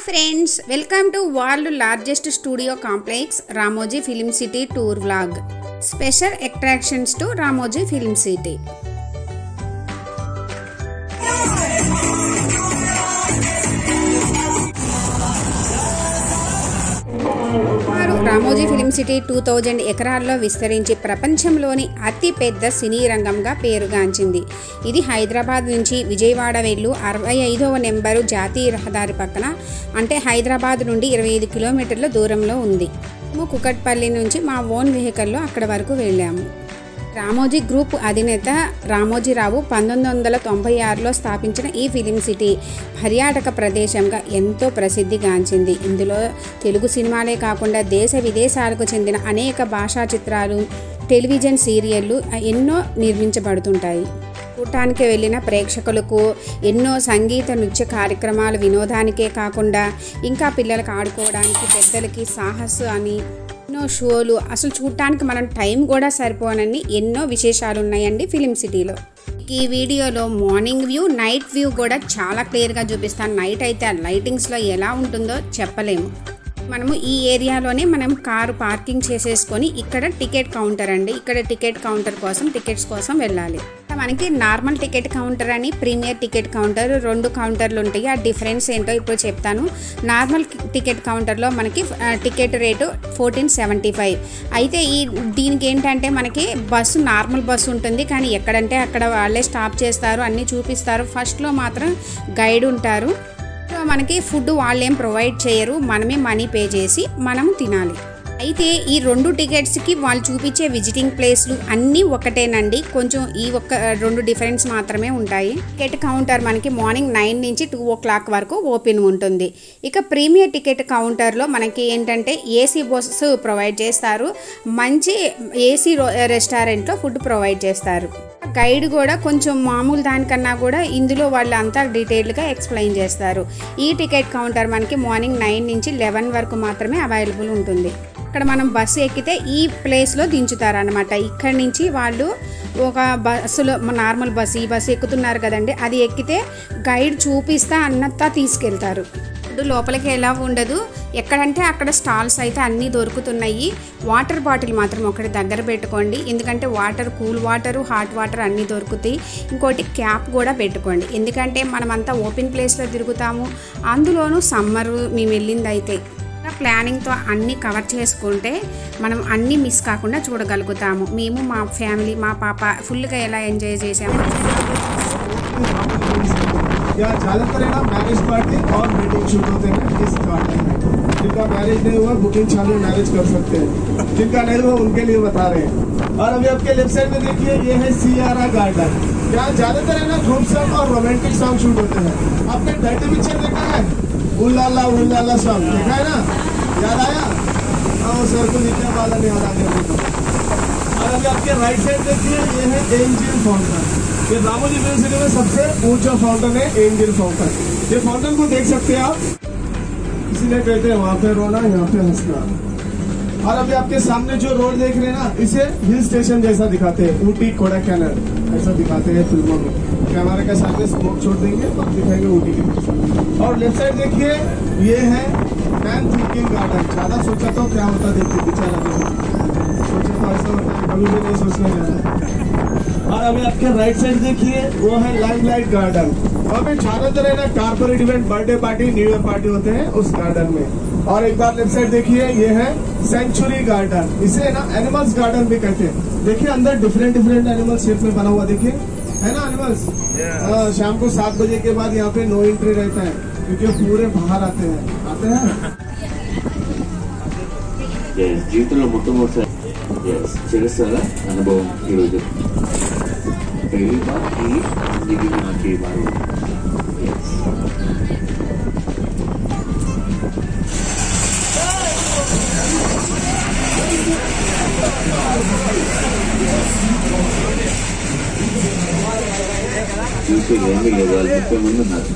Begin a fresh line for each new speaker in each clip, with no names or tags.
Friends, welcome to world largest studio complex Ramoji film city tour vlog. Special attractions to Ramoji film city. Ramoji film city 2000 ఎకరాల్లో విస్తరించి ప్రపంచంలోని అతి పెద్ద సినీ రంగంగా పేరుగాంచింది. ఇది హైదరాబాద్ నుంచి విజయవాడ వెళ్ళు 65వ నెంబరు జాతీయ రహదారి పక్కన, అంటే హైదరాబాద్ నుండి 25 కిలోమీటర్ల దూరంలో ఉంది. మేము కుకట్పల్లి నుంచి మా ఓన్ వెహికల్లో అక్కడ వరకు వెళ్ళాము. రామోజీ గ్రూప్ అధినేత రామోజీరావు 1996లో స్థాపించిన ఈ ఫిలిం సిటీ పర్యాటక ప్రదేశంగా ఎంతో ప్రసిద్ధిగాంచింది. ఇందులో తెలుగు సినిమాలే కాకుండా దేశ విదేశాలకు చెందిన అనేక భాషా చిత్రాలు, టెలివిజన్ సీరియళ్లు ఎన్నో నిర్మించబడుతుంటాయి. చూడటానికి వెళ్ళిన ప్రేక్షకులకు ఎన్నో సంగీత నృత్య కార్యక్రమాలు వినోదానికే కాకుండా ఇంకా పిల్లలకు ఆడుకోవడానికి, పెద్దలకి సాహస అని ఎన్నో షోలు, అసలు చూడటానికి మనం టైం కూడా సరిపోనని ఎన్నో విశేషాలు ఉన్నాయండి ఫిలిం సిటీలో. ఈ వీడియోలో మార్నింగ్ వ్యూ, నైట్ వ్యూ కూడా చాలా క్లియర్గా చూపిస్తాను. నైట్ అయితే ఆ లైటింగ్స్లో ఎలా ఉంటుందో చెప్పలేము. మనము ఈ ఏరియాలోనే మనం కారు పార్కింగ్ చేసేసుకొని ఇక్కడ టికెట్ కౌంటర్ అండి, ఇక్కడ టికెట్ కౌంటర్ కోసం టికెట్స్ కోసం వెళ్ళాలి. మనకి నార్మల్ టికెట్ కౌంటర్ అని ప్రీమియర్ టికెట్ కౌంటర్ 2 కౌంటర్లు ఉంటాయి. ఆ డిఫరెన్స్ ఏంటో ఇప్పుడు చెప్తాను. నార్మల్ టికెట్ కౌంటర్లో మనకి టికెట్ రేటు 1475. అయితే దీనికి ఏంటంటే మనకి బస్సు నార్మల్ బస్సు ఉంటుంది, కానీ ఎక్కడంటే అక్కడ వాళ్ళే స్టాప్ చేస్తారు, అన్నీ చూపిస్తారు. ఫస్ట్లో మాత్రం గైడ్ ఉంటారు. మనకి ఫుడ్ వాళ్ళేం ప్రొవైడ్ చేయరు, మనమే మనీ పే చేసి మనం తినాలి. అయితే ఈ 2 టికెట్స్కి వాళ్ళు చూపించే విజిటింగ్ ప్లేస్లు అన్నీ ఒకటేనండి, కొంచెం ఈ 2 డిఫరెన్స్ మాత్రమే ఉంటాయి. టికెట్ కౌంటర్ మనకి మార్నింగ్ 9 నుంచి 2 o'clock వరకు ఓపెన్ ఉంటుంది. ఇక ప్రీమియర్ టికెట్ కౌంటర్లో మనకి ఏంటంటే ఏసీ బస్సు ప్రొవైడ్ చేస్తారు, మంచి ఏసీ రెస్టారెంట్లో ఫుడ్ ప్రొవైడ్ చేస్తారు. గైడ్ కూడా కొంచెం మామూలు దానికన్నా కూడా ఇందులో వాళ్ళు అంతా డీటెయిల్గా ఎక్స్ప్లెయిన్ చేస్తారు. ఈ టికెట్ కౌంటర్ మనకి మార్నింగ్ 9 నుంచి 11 వరకు మాత్రమే అవైలబుల్ ఉంటుంది. ఇక్కడ మనం బస్సు ఎక్కితే ఈ ప్లేస్లో దించుతారనమాట. ఇక్కడి నుంచి వాళ్ళు ఒక బస్సులో, నార్మల్ బస్సు, ఈ బస్సు ఎక్కుతున్నారు కదండి, అది ఎక్కితే గైడ్ చూపిస్తా అన్నంతా తీసుకెళ్తారు. లోపలికి ఎలా ఉండదు, ఎక్కడంటే అక్కడ స్టాల్స్ అయితే అన్నీ దొరుకుతున్నాయి. వాటర్ బాటిల్ మాత్రం ఒకటి దగ్గర పెట్టుకోండి, ఎందుకంటే water, cool water, hot water అన్నీ దొరుకుతాయి. ఇంకోటి క్యాప్ కూడా పెట్టుకోండి, ఎందుకంటే మనమంతా ఓపెన్ ప్లేస్లో తిరుగుతాము. అందులోనూ సమ్మరు మేము వెళ్ళింది అయితే ప్లానింగ్తో అన్నీ కవర్ చేసుకుంటే మనం అన్నీ మిస్ కాకుండా చూడగలుగుతాము. మేము, మా ఫ్యామిలీ, మా పాప ఫుల్గా ఎలా ఎంజాయ్ చేసాము.
यहाँ ज़्यादातर है ना मैरिज पार्टी और मीटिंग शूट होते हैं इस गार्डन में. जिनका मैरिज नहीं हुआ बुकिंग चालू मैरिज कर सकते हैं, जिनका नहीं हुआ उनके लिए बता रहे हैं. और अभी आपके लेफ्ट साइड में देखिए, ये है सियारा गार्डन. यहाँ ज़्यादातर है ना ग्रुप सॉन्ग और रोमांटिक सॉन्ग शूट होते हैं. आपने डर्टी पिक्चर देखा है, उल्लाला सॉन्ग देखा है ना, याद आया? हाँ, सर को लिखने वाला नहीं याद आ गया. और अभी आपके राइट साइड देखिए, ये है एंजिल फाउंटेन. ये रामोजी फिल्म सिटी में सबसे ऊंचा फाउंटेन है एंजिल फाउंटेन. ये फाउंटेन को देख सकते हैं आप, इसीलिए कहते हैं वहाँ पे रोना यहाँ पे हंसना. और अभी आपके सामने जो रोड देख रहे हैं ना, इसे हिल स्टेशन जैसा दिखाते हैं, ऊटी कोडाइकनाल ऐसा दिखाते हैं फिल्मों में. कैमरा के सामने स्मोक छोड़ देंगे तो दिखाएंगे ऊटी की. और लेफ्ट साइड देखिए, ये है मैन थिंकिंग गार्डन. ज्यादा सोचा तो क्या होता देखते बेचारा, सोचे तो ऐसा होता है, कभी भी नहीं सोचना ज्यादा. और अभी आपके राइट साइड देखिए, वो है लाइमलाइट गार्डन. वहाँ पे ज्यादातर है ना corporate event, birthday party, new year party होते हैं उस गार्डन में. और एक बार लेफ्ट साइड देखिए, ये है सेंचुरी गार्डन. इसे ना एनिमल्स गार्डन भी कहते हैं. देखिए अंदर डिफरेंट एनिमल शेप में बना हुआ, देखिए है ना एनिमल्स. शाम को 7 बजे के बाद यहाँ पे नो एंट्री रहता है, क्योंकि पूरे बाहर आते हैं.
జీవితంలో మొట్టమొదటిసారి చిరస్థల అనుభవం ఈరోజు నాకు చూసి ఏమీ లేదు, వాళ్ళు 30 మంది ఉన్నారు.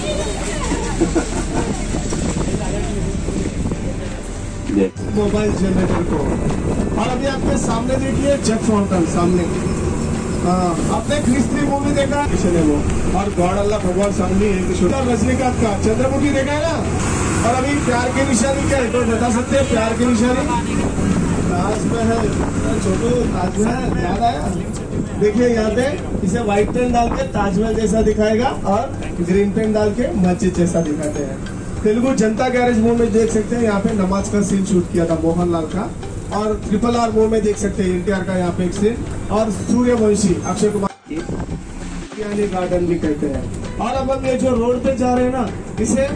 मोबाइल जनरेटर को. और अभी आपके सामने देखिए जेट फाउंटेन सामने. आपने क्रिस 3 मूवी देखा है वो, और गॉड अल्लाह भगवान सामने एक रजनीकांत का चंद्रमुखी देखा है ना. और अभी प्यार की निशानी क्या है, कोई बता सकते हैं प्यार की निशानी? ताजमहल, छोटू ताजमहल याद आया? देखिए यहाँ पे इसे व्हाइट पेन डाल के ताजमहल जैसा दिखाएगा और ग्रीन पेन डाल के मस्जिद जैसा दिखाते हैं। तेलुगु जनता गैरेज मूव में देख सकते हैं, यहाँ पे नमाज का सीन शूट किया था मोहनलाल का। और RRR मूव में देख सकते हैं NTR का यहाँ पे एक सीन। और सूर्यवंशी अक्षय कुमार गार्डन भी कहते हैं। और अब हम ये जो रोड पे जा रहे हैं ना, इसे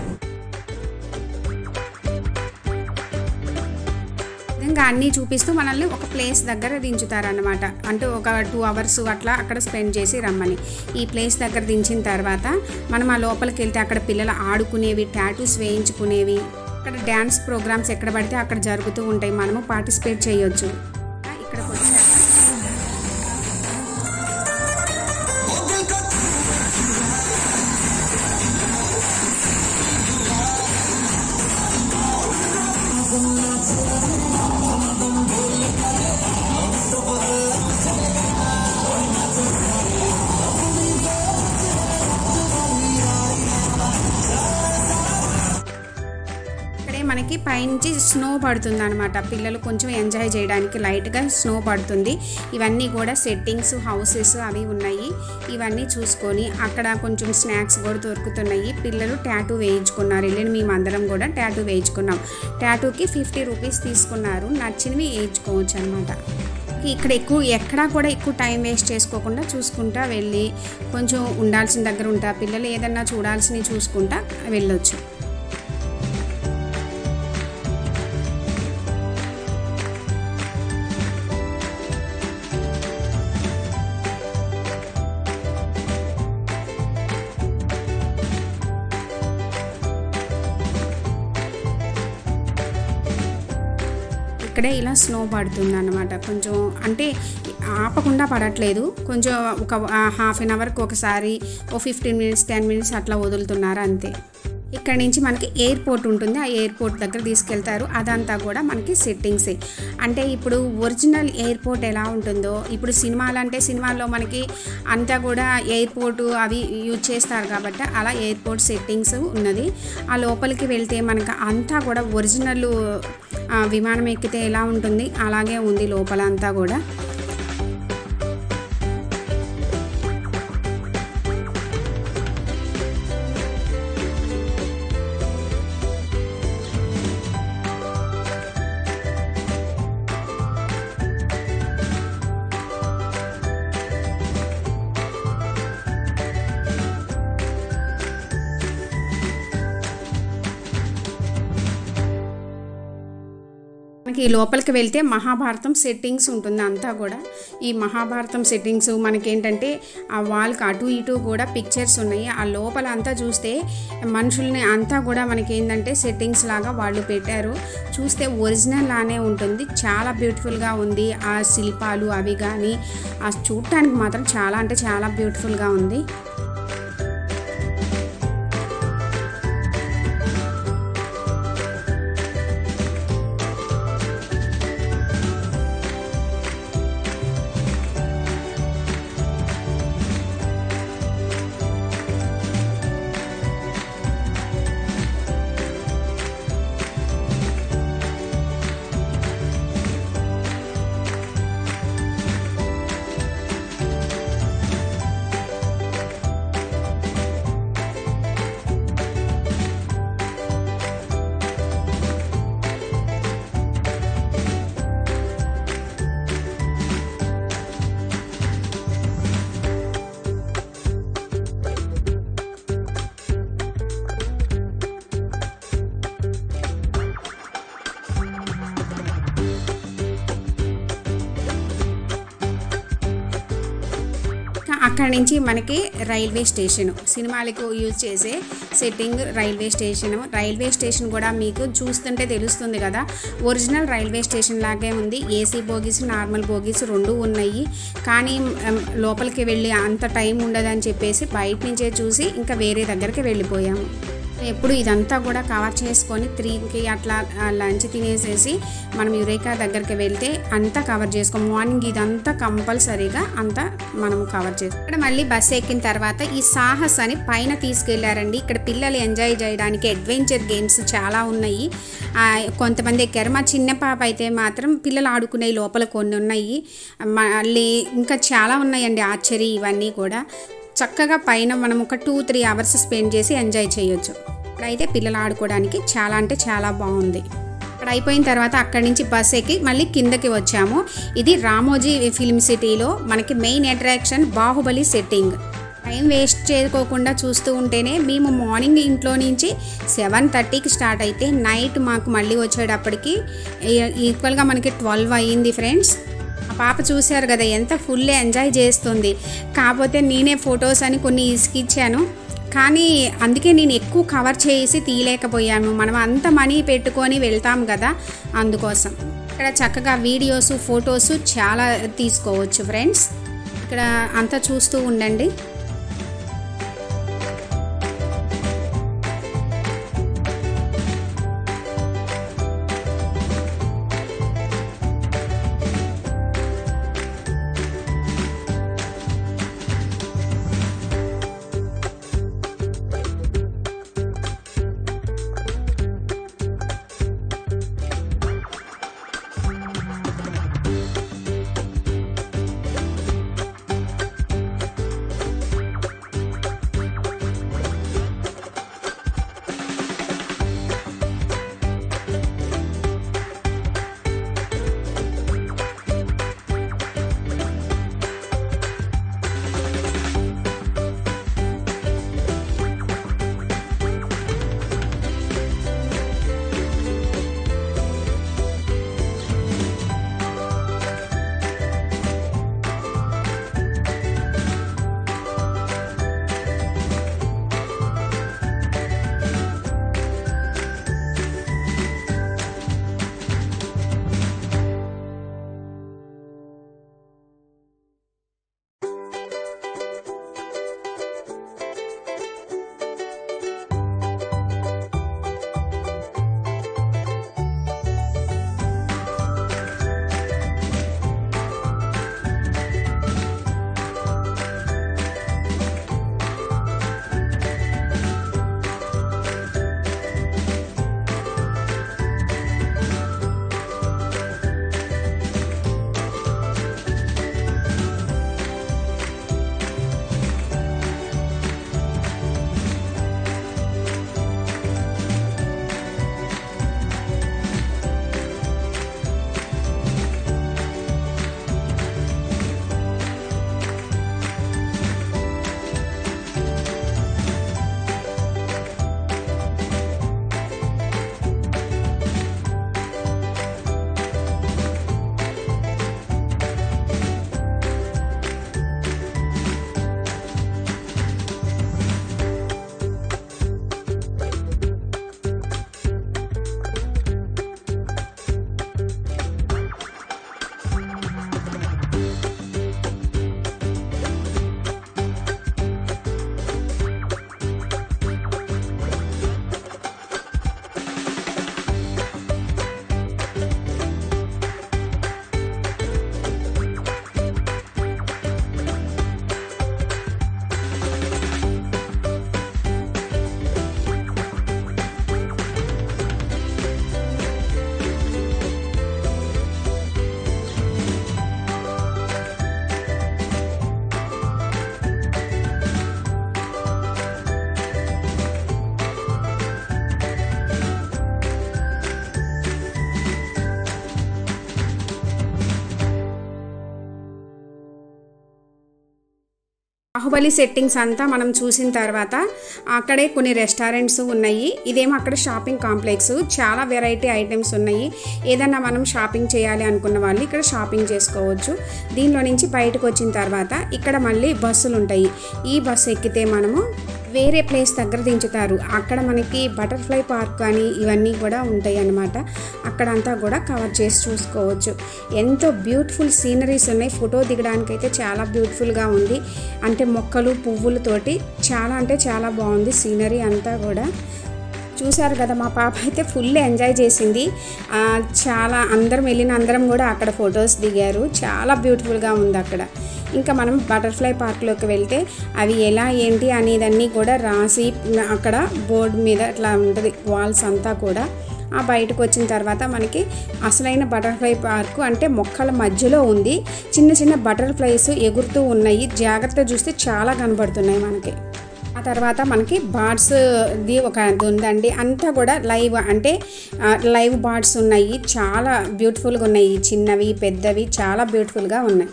ఇంకా అన్నీ చూపిస్తూ మనల్ని ఒక ప్లేస్ దగ్గర దించుతారన్నమాట. అంటే ఒక 2 అవర్స్ అట్లా అక్కడ స్పెండ్ చేసి రమ్మని. ఈ ప్లేస్ దగ్గర దించిన తర్వాత మనం ఆ లోపలికి వెళ్తే అక్కడ పిల్లలు ఆడుకునేవి, టాటూస్ వేయించుకునేవి, అక్కడ డ్యాన్స్ ప్రోగ్రామ్స్ ఎక్కడ పడితే అక్కడ జరుగుతూ ఉంటాయి. మనము పార్టిసిపేట్ చేయొచ్చు. ఇక్కడికి వచ్చాక మనకి పైనుంచి స్నో పడుతుంది అనమాట. పిల్లలు కొంచెం ఎంజాయ్ చేయడానికి లైట్గా స్నో పడుతుంది. ఇవన్నీ కూడా సెట్టింగ్స్, హౌసెస్ అవి ఉన్నాయి. ఇవన్నీ చూసుకొని అక్కడ కొంచెం స్నాక్స్ కూడా దొరుకుతున్నాయి. పిల్లలు టాటూ వేయించుకున్నారు. వెళ్ళిన మేమందరం కూడా టాటూ వేయించుకున్నాం. టాటూకి 50 రూపీస్ తీసుకున్నారు. నచ్చినవి వేయించుకోవచ్చు అనమాట. ఇక్కడ ఎక్కడా కూడా ఎక్కువ టైం వేస్ట్ చేసుకోకుండా చూసుకుంటా వెళ్ళి కొంచెం ఉండాల్సిన దగ్గర ఉంటా, పిల్లలు ఏదన్నా చూడాల్సినవి చూసుకుంటా వెళ్ళొచ్చు. ఇక్కడే ఇలా స్నో పడుతుంది అన్నమాట. కొంచెం అంటే ఆపకుండా పడట్లేదు, కొంచెం ఒక హాఫ్ అన్ అవర్కి ఒకసారి, ఓ 15 మినిట్స్ 10 మినిట్స్ అట్లా వదులుతున్నారు అంతే. ఇక్కడ నుంచి మనకి ఎయిర్పోర్ట్ ఉంటుంది. ఆ ఎయిర్పోర్ట్ దగ్గర తీసుకెళ్తారు. అదంతా కూడా మనకి సెట్టింగ్సే. అంటే ఇప్పుడు ఒరిజినల్ ఎయిర్పోర్ట్ ఎలా ఉంటుందో, ఇప్పుడు సినిమాల్లో మనకి అంతా కూడా ఎయిర్పోర్టు అవి యూజ్ చేస్తారు కాబట్టి అలా ఎయిర్పోర్ట్ సెట్టింగ్స్ ఉన్నది. ఆ లోపలికి వెళ్తే మనకు అంతా కూడా ఒరిజినల్ విమానం ఎక్కితే ఎలా ఉంటుంది అలాగే ఉంది లోపల అంతా కూడా. మనకి ఈ లోపలికి వెళ్తే మహాభారతం సెట్టింగ్స్ ఉంటుంది అంతా కూడా. ఈ మహాభారతం సెట్టింగ్స్ మనకేంటంటే ఆ వాల్కి అటు ఇటు కూడా పిక్చర్స్ ఉన్నాయి. ఆ లోపల అంతా చూస్తే మనుషుల్ని అంతా కూడా మనకి ఏంటంటే సెట్టింగ్స్ లాగా వాళ్ళు పెట్టారు. చూస్తే ఒరిజినల్ లానే ఉంటుంది. చాలా బ్యూటిఫుల్గా ఉంది. ఆ శిల్పాలు అవి కానీ ఆ చూడటానికి మాత్రం చాలా అంటే చాలా బ్యూటిఫుల్గా ఉంది. అక్కడి నుంచి మనకి రైల్వే స్టేషన్, సినిమాలకు యూజ్ చేసే సెట్టింగ్ రైల్వే స్టేషన్ కూడా మీకు చూస్తుంటే తెలుస్తుంది కదా, ఒరిజినల్ రైల్వే స్టేషన్ లాగే ఉంది. ఏసీ బోగీస్, నార్మల్ బోగీస్ రెండు ఉన్నాయి. కానీ లోపలికి వెళ్ళి అంత టైం ఉండదని చెప్పేసి బయట నుంచే చూసి ఇంకా వేరే దగ్గరికి వెళ్ళిపోయాము. ఎప్పుడు ఇదంతా కూడా కవర్ చేసుకొని 3కి అట్లా లంచ్ తినేసేసి మనం యురేకా దగ్గరికి వెళ్తే అంతా కవర్ చేసుకో. మార్నింగ్ ఇదంతా కంపల్సరీగా అంతా మనం కవర్ చేసుకో. ఇక్కడ మళ్ళీ బస్సు ఎక్కిన తర్వాత ఈ సాహస్ అని పైన తీసుకెళ్లారండి. ఇక్కడ పిల్లలు ఎంజాయ్ చేయడానికి అడ్వెంచర్ గేమ్స్ చాలా ఉన్నాయి. కొంతమంది ఎక్కారు. మా చిన్న పాప అయితే మాత్రం పిల్లలు ఆడుకునే లోపల కొన్ని ఉన్నాయి. మళ్ళీ ఇంకా చాలా ఉన్నాయండి ఆర్చరీ ఇవన్నీ కూడా. చక్కగా పైన మనం ఒక 2-3 అవర్స్ స్పెండ్ చేసి ఎంజాయ్ చేయొచ్చు. ఇక్కడైతే పిల్లలు ఆడుకోవడానికి చాలా అంటే చాలా బాగుంది. ఇక్కడ అయిపోయిన తర్వాత అక్కడి నుంచి బస్ ఎక్కి మళ్ళీ కిందకి వచ్చాము. ఇది రామోజీ ఫిల్మ్ సిటీలో మనకి main attraction Baahubali setting. Time waste చేసుకోకుండా చూస్తూ ఉంటేనే మేము మార్నింగ్ ఇంట్లో నుంచి 7:30కి స్టార్ట్ అయితే నైట్ మాకు మళ్ళీ వచ్చేటప్పటికి ఈక్వల్గా మనకి 12 అయ్యింది ఫ్రెండ్స్. ఆ పాప చూశారు కదా ఎంత ఫుల్ ఎంజాయ్ చేస్తుంది. కాకపోతే నేనే ఫొటోస్ అని కొన్ని ఇసుకిచ్చాను, కానీ అందుకే నేను ఎక్కువ కవర్ చేసి తీయలేకపోయాను. మనం అంత మనీ పెట్టుకొని వెళ్తాం కదా, అందుకోసం. ఇక్కడ చక్కగా వీడియోస్ ఫొటోస్ చాలా తీసుకోవచ్చు ఫ్రెండ్స్. ఇక్కడ అంతా చూస్తూ ఉండండి. బాహుబలి సెట్టింగ్స్ అంతా మనం చూసిన తర్వాత అక్కడే కొన్ని రెస్టారెంట్స్ ఉన్నాయి. ఇదేమో అక్కడ షాపింగ్ కాంప్లెక్స్, చాలా వెరైటీ ఐటమ్స్ ఉన్నాయి. ఏదన్నా మనం షాపింగ్ చేయాలి అనుకున్న వాళ్ళు ఇక్కడ షాపింగ్ చేసుకోవచ్చు. దీనిలో నుంచి బయటకు వచ్చిన తర్వాత ఇక్కడ మళ్ళీ బస్సులు ఉంటాయి. ఈ బస్సు ఎక్కితే మనము వేరే ప్లేస్ దగ్గర దించుతారు. అక్కడ మనకి బటర్ఫ్లై పార్క్ కానీ ఇవన్నీ కూడా ఉంటాయి అన్నమాట. అక్కడంతా కూడా కవర్ చేసి చూసుకోవచ్చు. ఎంతో బ్యూటిఫుల్ సీనరీస్ ఉన్నాయి. ఫోటో దిగడానికి అయితే చాలా బ్యూటిఫుల్గా ఉంది. అంటే మొక్కలు పువ్వులతోటి చాలా అంటే చాలా బాగుంది సీనరీ అంతా కూడా. చూసారు కదా, మా పాప అయితే ఫుల్ ఎంజాయ్ చేసింది. చాలా అందరం కూడా అక్కడ ఫొటోస్ దిగారు. చాలా బ్యూటిఫుల్గా ఉంది అక్కడ. ఇంకా మనం బటర్ఫ్లై పార్క్లోకి వెళ్తే అవి ఎలా ఏంటి అనేదన్నీ కూడా రాసి అక్కడ బోర్డు మీద అట్లా ఉంటుంది వాల్స్ అంతా కూడా. ఆ బయటకు వచ్చిన తర్వాత మనకి అసలైన బటర్ఫ్లై పార్కు అంటే మొక్కల మధ్యలో ఉంది. చిన్న చిన్న బటర్ఫ్లైస్ ఎగురుతూ ఉన్నాయి. జాగ్రత్త చూస్తే చాలా కనబడుతున్నాయి మనకి. ఆ తర్వాత మనకి బర్డ్స్ది ఒక ఉందండి. అంతా కూడా లైవ్ బర్డ్స్ ఉన్నాయి. చాలా బ్యూటిఫుల్గా ఉన్నాయి. చిన్నవి పెద్దవి చాలా బ్యూటిఫుల్గా ఉన్నాయి.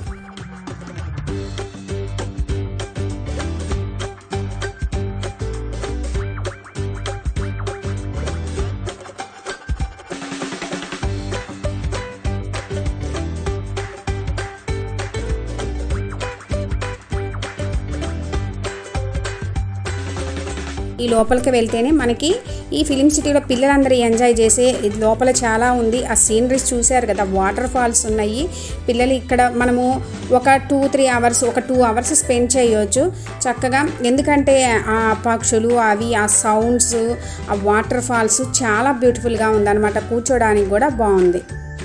ఈ లోపలికి వెళ్తేనే మనకి ఈ ఫిలిం సిటీలో పిల్లలందరూ ఎంజాయ్ చేసే లోపల చాలా ఉంది. ఆ సీనరీస్ చూశారు కదా, వాటర్ ఫాల్స్ ఉన్నాయి. పిల్లలు ఇక్కడ మనము ఒక 2-3 అవర్స్, ఒక 2 అవర్స్ స్పెండ్ చేయవచ్చు చక్కగా. ఎందుకంటే ఆ పక్షులు అవి, ఆ సౌండ్స్, ఆ వాటర్ ఫాల్స్ చాలా బ్యూటిఫుల్గా ఉందన్నమాట. కూర్చోడానికి కూడా బాగుంది.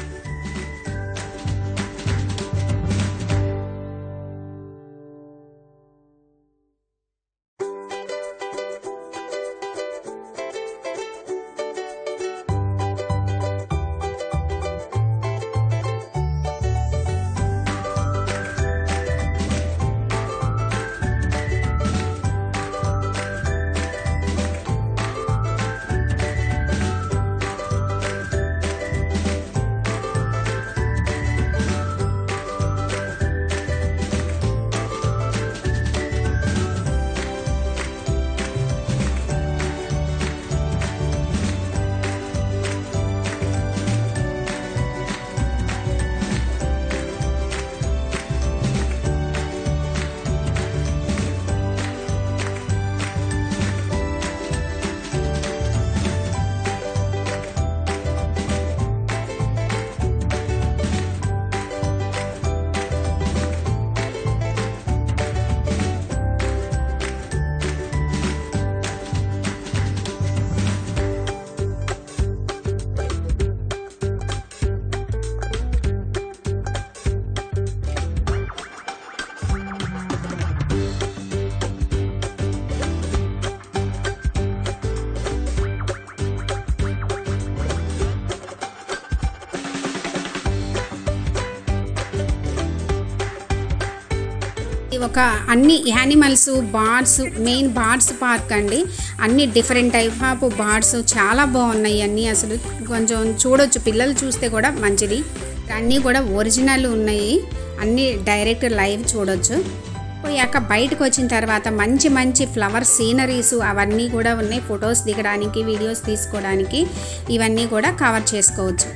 ఒక అన్ని animals, birds, main birds park అండి. అన్ని డిఫరెంట్ టైప్ ఆఫ్ బర్డ్స్ చాలా బాగున్నాయి అన్నీ. అసలు కొంచెం చూడొచ్చు, పిల్లలు చూస్తే కూడా మంచిది. అన్నీ కూడా ఒరిజినల్ ఉన్నాయి, అన్నీ డైరెక్ట్ లైవ్ చూడొచ్చు. పోయాక బయటకు వచ్చిన తర్వాత మంచి మంచి ఫ్లవర్ సీనరీస్ అవన్నీ కూడా ఉన్నాయి. ఫొటోస్ దిగడానికి, వీడియోస్ తీసుకోవడానికి ఇవన్నీ కూడా కవర్ చేసుకోవచ్చు.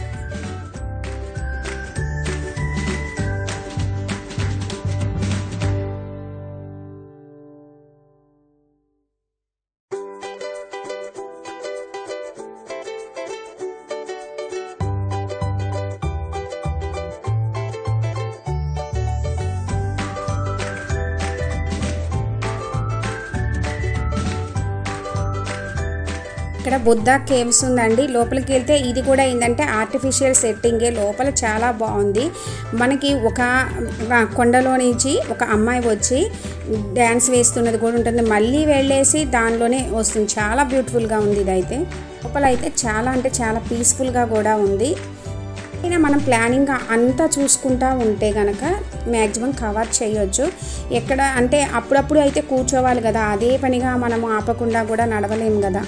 ఇక్కడ బుద్ధ కేవ్స్ ఉందండి. లోపలికి వెళ్తే ఇది కూడా ఏంటంటే ఆర్టిఫిషియల్ సెట్టింగే. లోపల చాలా బాగుంది. మనకి ఒక కొండలో నుంచి ఒక అమ్మాయి వచ్చి డ్యాన్స్ వేస్తున్నది కూడా ఉంటుంది. మళ్ళీ వెళ్ళేసి దానిలోనే వస్తుంది. చాలా బ్యూటిఫుల్గా ఉంది ఇదైతే. లోపల అయితే చాలా అంటే చాలా పీస్ఫుల్గా కూడా ఉంది. అయినా మనం ప్లానింగ్ అంతా చూసుకుంటూ ఉంటే కనుక మ్యాక్సిమం కవర్ చేయొచ్చు. ఎక్కడ అంటే అప్పుడప్పుడు అయితే కూర్చోవాలి కదా, అదే పనిగా మనము ఆపకుండా కూడా నడవలేము కదా.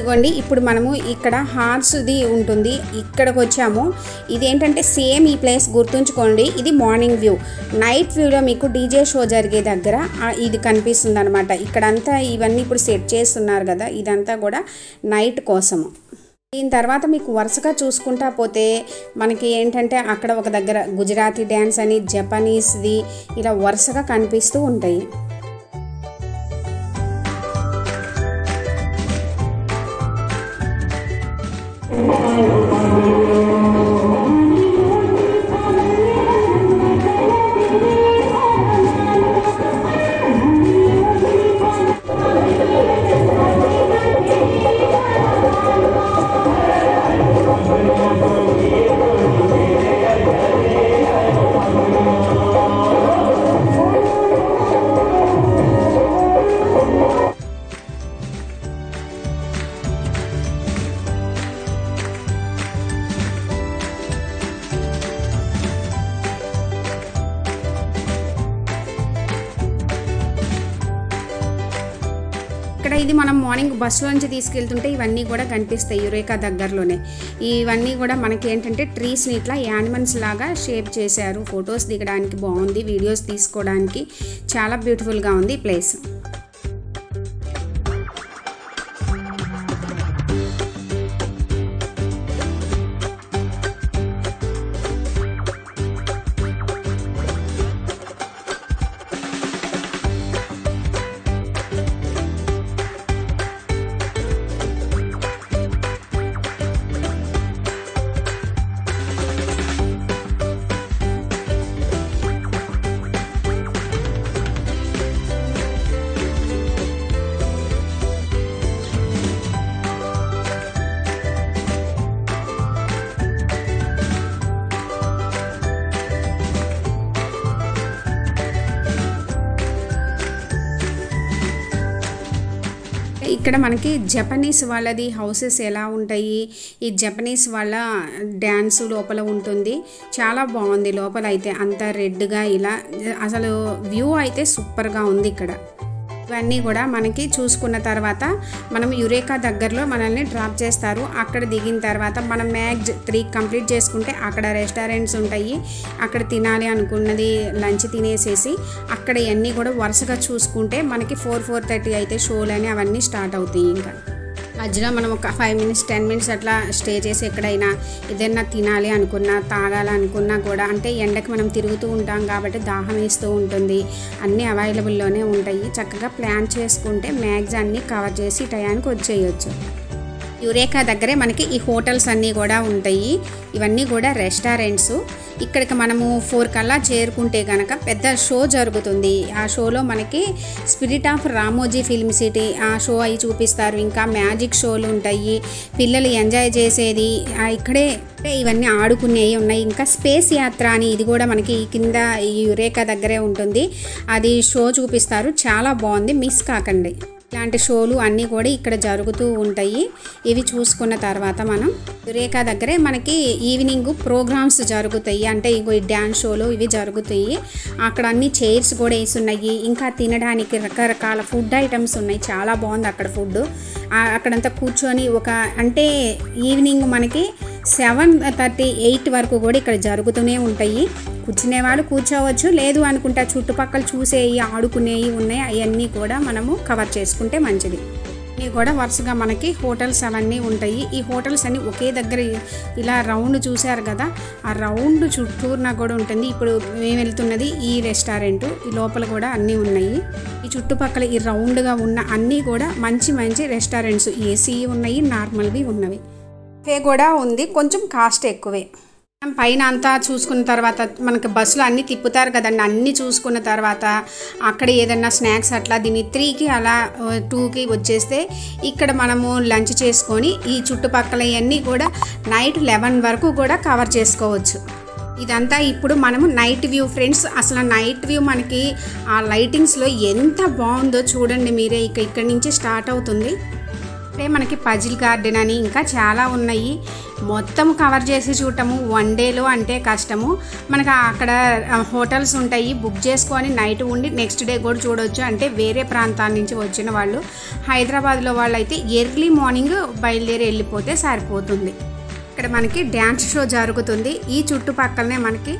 ఇదిగోండి ఇప్పుడు మనము ఇక్కడ హార్స్ది ఉంటుంది, ఇక్కడికి వచ్చాము. ఇదేంటంటే సేమ్ ఈ ప్లేస్ గుర్తుంచుకోండి, ఇది మార్నింగ్ వ్యూ. నైట్ వ్యూలో మీకు డీజే షో జరిగే దగ్గర ఇది కనిపిస్తుంది అనమాట. ఇక్కడంతా ఇవన్నీ ఇప్పుడు సెట్ చేస్తున్నారు కదా, ఇదంతా కూడా నైట్ కోసము. దీని తర్వాత మీకు వరుసగా చూసుకుంటా పోతే మనకి ఏంటంటే అక్కడ ఒక దగ్గర గుజరాతీ డ్యాన్స్ అని, జపనీస్ది ఇలా వరుసగా కనిపిస్తూ ఉంటాయి. ఇక్కడ ఇది మనం మార్నింగ్ బస్సులో నుంచి తీసుకెళ్తుంటే ఇవన్నీ కూడా కనిపిస్తాయి యురేకా దగ్గరలోనే. ఇవన్నీ కూడా మనకి ఏంటంటే ట్రీస్ని ఇట్లా యానిమల్స్ లాగా షేప్ చేశారు. ఫొటోస్ దిగడానికి బాగుంది, వీడియోస్ తీసుకోవడానికి చాలా బ్యూటిఫుల్గా ఉంది ఈ ప్లేస్. ఇక్కడ మనకి జపనీస్ వాళ్ళది హౌసెస్ ఎలా ఉంటాయి, ఈ జపనీస్ వాళ్ళ డ్యాన్స్ లోపల ఉంటుంది. చాలా బాగుంది లోపల అయితే, అంతా రెడ్గా ఇలా అసలు వ్యూ అయితే సూపర్గా ఉంది ఇక్కడ. ఇవన్నీ కూడా మనకి చూసుకున్న తర్వాత మనం యురేకా దగ్గరలో మనల్ని డ్రాప్ చేస్తారు. అక్కడ దిగిన తర్వాత మనం మ్యాక్స్ 3 కంప్లీట్ చేసుకుంటే అక్కడ రెస్టారెంట్స్ ఉంటాయి. అక్కడ తినాలి అనుకున్నది లంచ్ తినేసేసి అక్కడ ఇవన్నీ కూడా వరుసగా చూసుకుంటే మనకి 4-4:30 అయితే షోలు అని అవన్నీ స్టార్ట్ అవుతాయి. ఇంకా మధ్యలో మనం ఒక 5 మినిట్స్ 10 మినిట్స్ అట్లా స్టే చేసి ఎక్కడైనా ఏదైనా తినాలి అనుకున్నా, తాగాలనుకున్నా కూడా, అంటే ఎండకి మనం తిరుగుతూ ఉంటాం కాబట్టి దాహం వేస్తూ ఉంటుంది, అన్నీ అవైలబుల్లోనే ఉంటాయి. చక్కగా ప్లాన్ చేసుకుంటే మ్యాక్స్ అన్నీ కవర్ చేసి టయానికి వచ్చేయచ్చు. యురేకా దగ్గరే మనకి ఈ హోటల్స్ అన్నీ కూడా ఉంటాయి. ఇవన్నీ కూడా రెస్టారెంట్స్. ఇక్కడికి మనము 4 కల్లా చేరుకుంటే కనుక పెద్ద షో జరుగుతుంది. ఆ షోలో మనకి spirit of Ramoji film city ఆ షో అవి చూపిస్తారు. ఇంకా మ్యాజిక్ షోలు ఉంటాయి, పిల్లలు ఎంజాయ్ చేసేది ఇక్కడే ఇవన్నీ ఆడుకునేవి ఉన్నాయి. ఇంకా స్పేస్ యాత్ర అని ఇది కూడా మనకి కింద ఈ యురేకా దగ్గరే ఉంటుంది. అది షో చూపిస్తారు, చాలా బాగుంది, మిస్ కాకండి. ఇలాంటి షోలు అన్నీ కూడా ఇక్కడ జరుగుతూ ఉంటాయి. ఇవి చూసుకున్న తర్వాత మనం యురేకా దగ్గరే మనకి ఈవినింగ్ ప్రోగ్రామ్స్ జరుగుతాయి. అంటే ఈ డ్యాన్స్ షోలు ఇవి జరుగుతాయి. అక్కడ అన్ని చైర్స్ కూడా వేసి ఉన్నాయి. ఇంకా తినడానికి రకరకాల ఫుడ్ ఐటమ్స్ ఉన్నాయి. చాలా బాగుంది అక్కడ ఫుడ్. అక్కడంతా కూర్చొని అంటే ఈవినింగ్ మనకి 7:30-8 వరకు కూడా ఇక్కడ జరుగుతూనే ఉంటాయి. కూర్చునేవాళ్ళు కూర్చోవచ్చు, లేదు అనుకుంటా చుట్టుపక్కల చూసేవి ఆడుకునేవి ఉన్నాయి. అవన్నీ కూడా మనము కవర్ చేసుకుంటే మంచిది. ఇవి కూడా వరుసగా మనకి హోటల్స్ అవన్నీ ఉంటాయి. ఈ హోటల్స్ అన్నీ ఒకే దగ్గర ఇలా రౌండ్ చూశారు కదా, ఆ రౌండ్ చుట్టూరున కూడా ఉంటుంది. ఇప్పుడు మేము వెళ్తున్నది ఈ రెస్టారెంట్, ఈ లోపల కూడా అన్నీ ఉన్నాయి. ఈ చుట్టుపక్కల ఈ రౌండ్గా ఉన్న అన్నీ కూడా మంచి మంచి రెస్టారెంట్స్, ఏసీ ఉన్నాయి, నార్మల్వి ఉన్నవి. ఫే కూడా ఉంది, కొంచెం కాస్ట్ ఎక్కువే. పైన అంతా చూసుకున్న తర్వాత మనకి బస్సులో అన్నీ తిప్పుతారు కదండి, అన్నీ చూసుకున్న తర్వాత అక్కడ ఏదన్నా స్నాక్స్ అట్లా దీన్ని 3కి అలా 2కి వచ్చేస్తే ఇక్కడ మనము లంచ్ చేసుకొని ఈ చుట్టుపక్కల ఇవన్నీ కూడా నైట్ 11 వరకు కూడా కవర్ చేసుకోవచ్చు. ఇదంతా ఇప్పుడు మనము నైట్ వ్యూ ఫ్రెండ్స్. అసలు నైట్ వ్యూ మనకి ఆ లైటింగ్స్లో ఎంత బాగుందో చూడండి మీరే. ఇక్కడి నుంచి స్టార్ట్ అవుతుంది. అంటే మనకి పజిల్ గార్డెన్ అని ఇంకా చాలా ఉన్నాయి. మొత్తం కవర్ చేసి చూడటము వన్ డేలో అంటే కష్టము. మనకు అక్కడ హోటల్స్ ఉంటాయి, బుక్ చేసుకొని నైట్ ఉండి నెక్స్ట్ డే కూడా చూడవచ్చు. అంటే వేరే ప్రాంతాల నుంచి వచ్చిన వాళ్ళు, హైదరాబాద్లో వాళ్ళు అయితే ఎర్లీ మార్నింగ్ బయలుదేరి వెళ్ళిపోతే సరిపోతుంది. ఇక్కడ మనకి డ్యాన్స్ షో జరుగుతుంది. ఈ చుట్టుపక్కలనే మనకి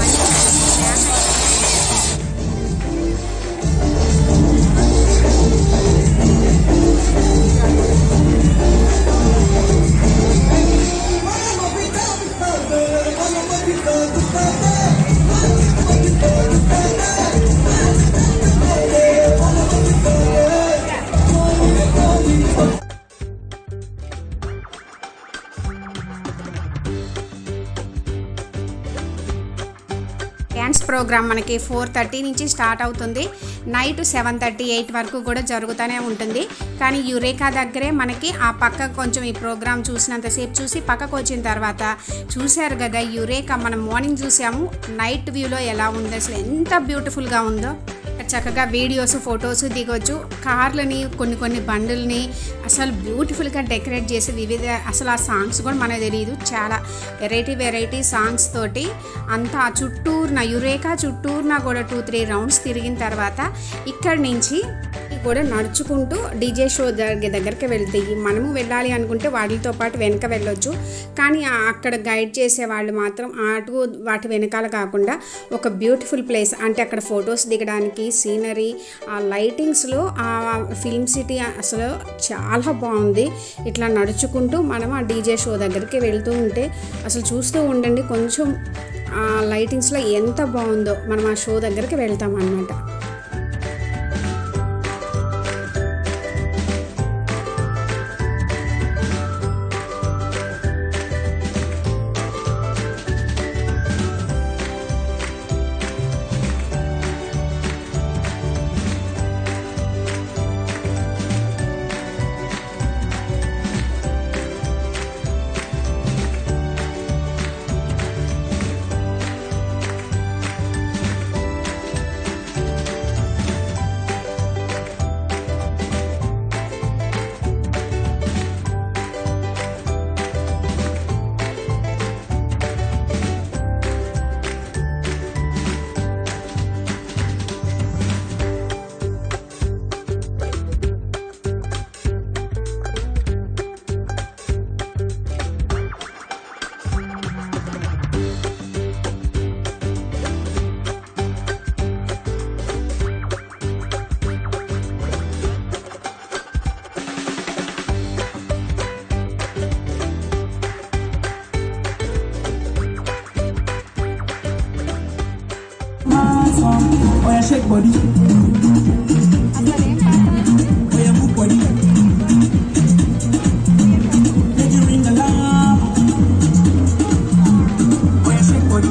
డ్యాన్స్ ప్రోగ్రామ్ మనకి 4:30 నుంచి స్టార్ట్ అవుతుంది. నైట్ 7:38 వరకు కూడా జరుగుతూనే ఉంటుంది. కానీ యురేకా దగ్గరే మనకి ఆ పక్క కొంచెం ఈ ప్రోగ్రామ్ చూసినంతసేపు చూసి పక్కకు వచ్చిన తర్వాత చూశారు కదా యురేకా, మనం మార్నింగ్ చూసాము, నైట్ వ్యూలో ఎలా ఉందో, అసలు ఎంత బ్యూటిఫుల్గా ఉందో. చక్కగా వీడియోస్ ఫొటోస్ దిగొచ్చు. కార్లని కొన్ని బండుల్ని అసలు బ్యూటిఫుల్గా డెకరేట్ చేసి వివిధ, అసలు ఆ సాంగ్స్ కూడా మనకు తెలియదు, చాలా వెరైటీ సాంగ్స్ తోటి అంతా చుట్టూరున యురేకా చుట్టూరున కూడా 2-3 రౌండ్స్ తిరిగిన తర్వాత ఇక్కడి నుంచి కూడా నడుచుకుంటూ డీజే షో దగ్గరికి వెళ్తాయి. మనము వెళ్ళాలి అనుకుంటే వాటితో పాటు వెనక వెళ్ళొచ్చు. కానీ అక్కడ గైడ్ చేసే వాళ్ళు మాత్రం వాటి వెనకాల కాకుండా ఒక బ్యూటిఫుల్ ప్లేస్, అంటే అక్కడ ఫొటోస్ దిగడానికి సీనరీ, ఆ లైటింగ్స్లో ఆ ఫిల్మ్ సిటీ అసలు చాలా బాగుంది. ఇట్లా నడుచుకుంటూ మనం ఆ డీజే షో దగ్గరికి వెళ్తూ ఉంటే అసలు చూస్తూ ఉండండి, కొంచెం ఆ లైటింగ్స్లో ఎంత బాగుందో. మనం ఆ షో దగ్గరికి వెళ్తాం అన్నమాట.
Oh yeah, shake body. Oh yeah, move body. Make you ring alarm. Oh yeah, shake body.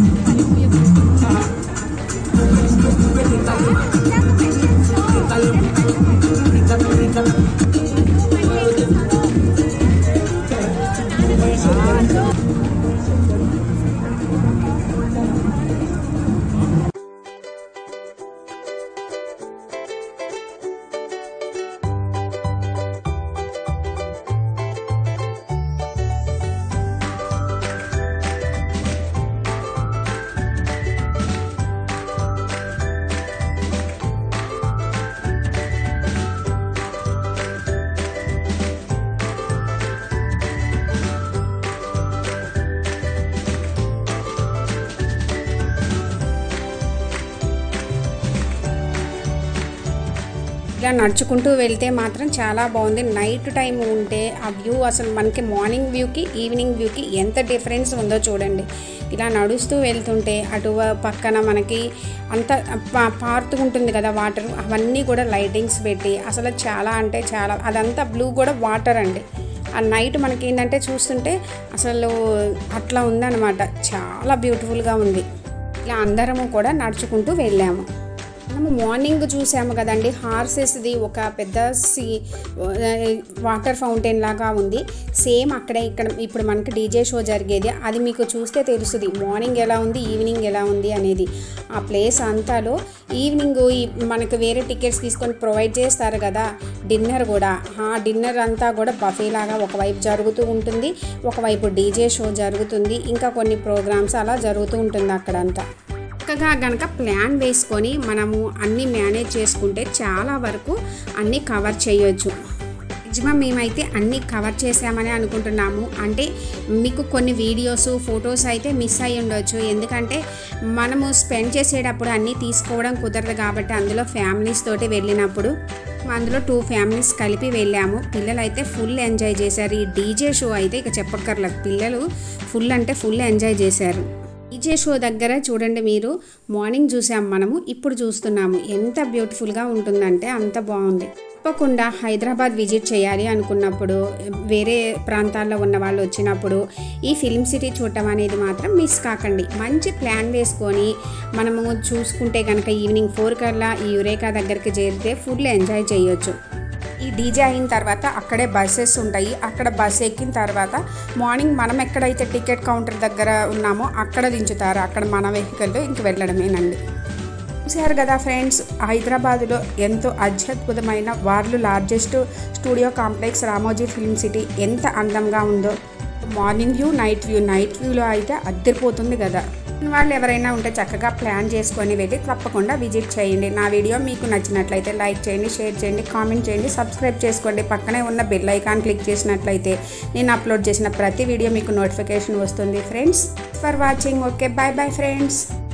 ఇలా నడుచుకుంటూ వెళ్తే మాత్రం చాలా బాగుంది. నైట్ టైం ఉంటే ఆ వ్యూ అసలు మనకి మార్నింగ్ వ్యూకి ఈవినింగ్ వ్యూకి ఎంత డిఫరెన్స్ ఉందో చూడండి. ఇలా నడుస్తూ వెళ్తుంటే అటు పక్కన మనకి అంత పారుతూ ఉంటుంది కదా వాటర్, అవన్నీ కూడా లైటింగ్స్ పెట్టి అసలు చాలా అంటే చాలా, అదంతా బ్లూ కూడా వాటర్ అండి. ఆ నైట్ మనకి ఏంటంటే చూస్తుంటే అసలు అట్లా ఉందన్నమాట, చాలా బ్యూటిఫుల్గా ఉంది. ఇలా అందరము కూడా నడుచుకుంటూ వెళ్ళాము. మనము మార్నింగ్ చూసాము కదండి, హార్సెస్ది ఒక పెద్ద వాటర్ ఫౌంటైన్ లాగా ఉంది. సేమ్ అక్కడే ఇక్కడ ఇప్పుడు మనకి డీజే షో జరిగేది, అది మీకు చూస్తే తెలుస్తుంది మార్నింగ్ ఎలా ఉంది ఈవినింగ్ ఎలా ఉంది అనేది. ఆ ప్లేస్ అంతాలో ఈవినింగ్ మనకు వేరే టికెట్స్ తీసుకొని ప్రొవైడ్ చేస్తారు కదా, డిన్నర్ కూడా, ఆ డిన్నర్ అంతా కూడా బఫే లాగా ఒకవైపు జరుగుతూ ఉంటుంది, ఒకవైపు డీజే షో జరుగుతుంది, ఇంకా కొన్ని ప్రోగ్రామ్స్ అలా జరుగుతూ ఉంటుంది అక్కడంతా. చక్కగా కనుక ప్లాన్ వేసుకొని మనము అన్నీ మేనేజ్ చేసుకుంటే చాలా వరకు అన్నీ కవర్ చేయొచ్చు. మ్యాక్సిమం మేమైతే అన్నీ కవర్ చేసామని అనుకుంటున్నాము. అంటే మీకు కొన్ని వీడియోస్ ఫొటోస్ అయితే మిస్ అయ్యి ఉండొచ్చు, ఎందుకంటే మనము స్పెండ్ చేసేటప్పుడు అన్నీ తీసుకోవడం కుదరదు కాబట్టి అందులో ఫ్యామిలీస్ తోటి వెళ్ళినప్పుడు అందులో 2 ఫ్యామిలీస్ కలిపి వెళ్ళాము. పిల్లలు అయితే ఫుల్ ఎంజాయ్ చేశారు. ఈ డీజే షో అయితే ఇక చెప్పక్కర్లేదు, పిల్లలు ఫుల్ అంటే ఫుల్ ఎంజాయ్ చేశారు. డీజే షో దగ్గర చూడండి, మీరు మార్నింగ్ చూసాము, మనము ఇప్పుడు చూస్తున్నాము. ఎంత బ్యూటిఫుల్గా ఉంటుందంటే అంత బాగుంది. తప్పకుండా హైదరాబాద్ విజిట్ చేయాలి అనుకున్నప్పుడు, వేరే ప్రాంతాల్లో ఉన్న వాళ్ళు వచ్చినప్పుడు ఈ ఫిల్మ్ సిటీ చూడటం అనేది మాత్రం మిస్ కాకండి. మంచి ప్లాన్ వేసుకొని మనము చూసుకుంటే కనుక ఈవినింగ్ 4 కల్లా ఈ యురేకా దగ్గరికి చేరితే ఫుల్ ఎంజాయ్ చేయొచ్చు. ఈ డీజే అయిన తర్వాత అక్కడే బస్సెస్ ఉంటాయి, అక్కడ బస్సు ఎక్కిన తర్వాత మార్నింగ్ మనం ఎక్కడైతే టికెట్ కౌంటర్ దగ్గర ఉన్నామో అక్కడ దించుతారు, అక్కడ మన వెహికల్లో ఇంక వెళ్ళడమేనండి. చూసారు కదా ఫ్రెండ్స్, హైదరాబాదులో ఎంతో అత్యద్భుతమైన world largest studio complex Ramoji film city ఎంత అందంగా ఉందో. మార్నింగ్ వ్యూ, నైట్ వ్యూలో అయితే అద్దరిపోతుంది కదా. వాళ్ళు ఎవరైనా ఉంటే చక్కగా ప్లాన్ చేసుకొని వెళ్ళి తప్పకుండా విజిట్ చేయండి. నా వీడియో మీకు నచ్చినట్లయితే లైక్ చేయండి, షేర్ చేయండి, కామెంట్ చేయండి, సబ్స్క్రైబ్ చేసుకోండి. పక్కనే ఉన్న బెల్ ఐకాన్ క్లిక్ చేసినట్లయితే నేను అప్లోడ్ చేసిన ప్రతి వీడియో మీకు నోటిఫికేషన్ వస్తుంది. Friends for watching. Okay, bye bye friends.